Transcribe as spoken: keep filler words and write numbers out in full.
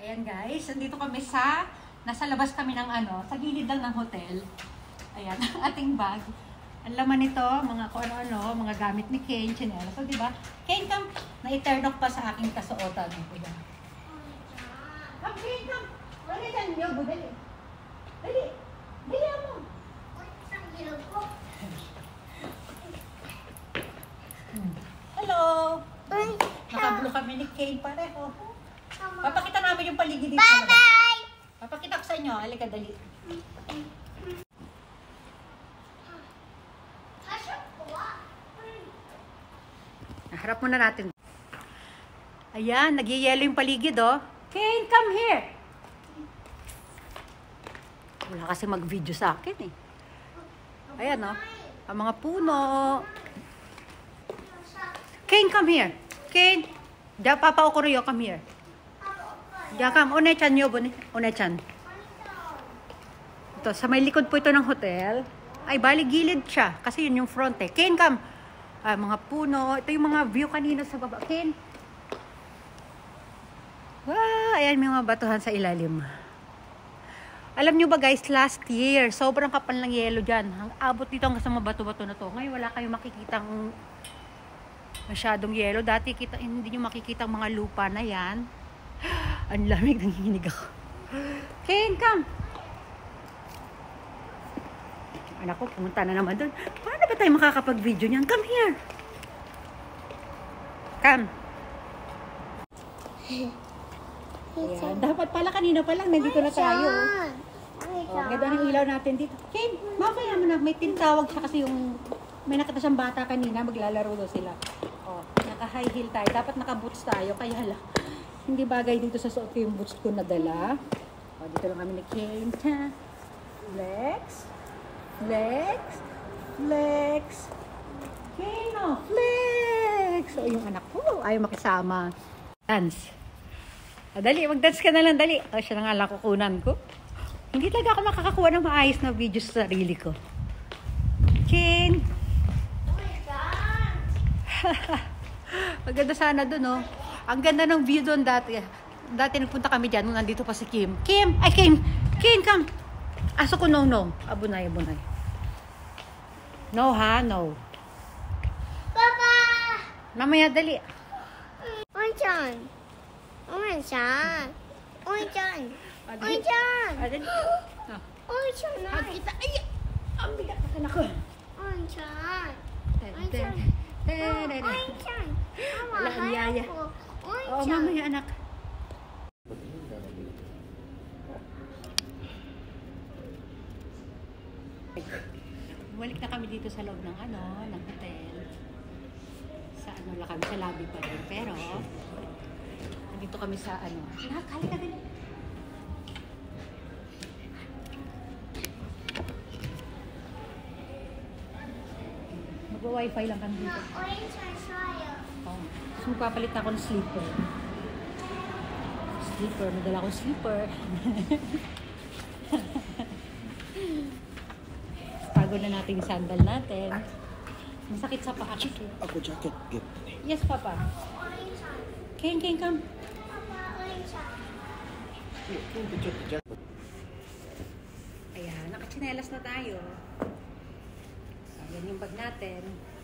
Ayan guys, nandito kami sa, nasa labas kami ng ano, sa gilid lang ng hotel. Ayan, ating bag. Ang laman nito, mga kung ano-ano, mga gamit ni Kane, chinela. So, di ba? Kane, come, na-turnok pa sa aking kasuotan. Diba? Come, Kane, come. Wala dyan, Yogo, dali. Dali. Dali mo. Hello. Nakablo kami ni Kane pareho. Papakita namin yung paligid dito. Bye-bye! Papakita ko sa inyo. Halika, dali. Harap muna natin. Ayan, nag-yellow yung paligid, oh. Kane, come here! Wala kasi mag-video sa akin, eh. Ayan, oh. Ang mga puno. Kane, come here. Kane. Diya, Papa Okuroyo, come here. Diya, come. One-chan nyo, one-chan. Ito, sa may likod po ito ng hotel. Ay, bali gilid siya. Kasi yun yung front, eh. Kane, come. Ah, mga puno. Ito yung mga view kanina sa baba. Kane. Wow, ayan may mga batuhan sa ilalim. Alam nyo ba guys, last year, sobrang kapal ng yelo dyan. Ang abot dito hanggang sa mga bato-bato na to. Ngayon wala kayong makikitang masyadong yelo. Dati kita, hindi nyo makikita ang mga lupa na yan. Ang lamig, nanginginig ako. Kane, come. Anak ko, pumunta na naman doon. Paano ba tayo makakapag-video niyan? Come here. Come. Ayan. Dapat pala kanina pa lang, nandito na tayo. Oh, ganda ng ilaw natin dito. Kane, mamaya mo na. May tinatawag siya kasi yung may nakita siyang bata kanina, maglalaro daw sila. Oh, naka-high heel tayo. Dapat naka-boots tayo. Kaya hala, hindi bagay dito sa suot ko yung boots ko na dala. Oh, dito lang kami ni Kane. Flex. Flex. Flex. Kano. Flex. O, yung anak ko, ayaw makisama. Dance. O, dali, mag-dance ka na lang, dali. O, siya na nga lang kukunan ko. Hindi talaga ako makakakuha ng maayos na video sa sarili ko. King. Oh my God. Maganda sana dun, oh. Ang ganda ng view dun dati. Dati nagpunta kami dyan nung nandito pa si Kim. Kim! Ay, Kim! Kim, come! Aso ko, no, no. Abunay, abunay. No, ha? No. Papa! Mamaya, dali. Oy-chan! Oy-chan! Oy-chan! Oy-chan! Ah, dali. Oh. Oy-chan! Kita. Ay! Ang bigat na kanak ko. Oy-chan! Oy-chan! Oy-chan! Wala ang yaya. Oo, mamaya, anak. Bumalik na kami dito sa loob ng ano, ng hotel. Sa ano lang kami, sa lobby pa rin. Pero, nandito kami sa ano. Nakakali ka din. Mag-wifi lang kami dito. Oh. So, magpapalit na ako ng sleeper. Sleeper, madala akong sleeper. Tago na natin yung sandal natin. Masakit sa paa. Ako jacket. Get. Yes, Papa. Kane, Kane, come. Ayan, nakachinelas na tayo. Ayan yung bag natin.